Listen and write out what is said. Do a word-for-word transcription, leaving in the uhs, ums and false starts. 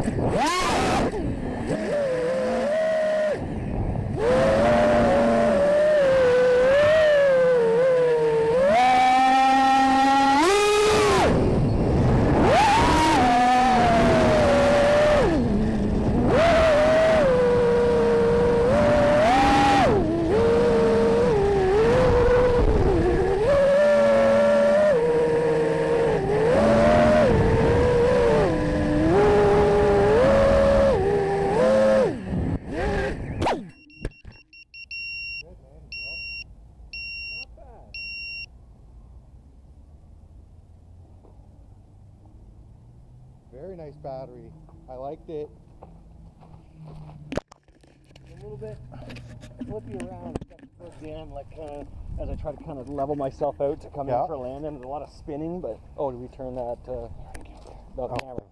Very nice battery. I liked it. A little bit flippy around towards the end, like kind of as I try to kind of level myself out to come yeah. in for landing. There's a lot of spinning, but oh, did we turn that? Uh, the oh. camera.